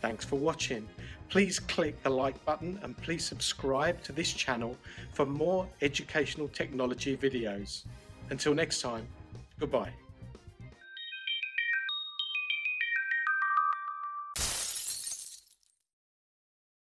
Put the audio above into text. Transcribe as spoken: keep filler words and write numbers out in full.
Thanks for watching. Please click the like button and please subscribe to this channel for more educational technology videos. Until next time, goodbye.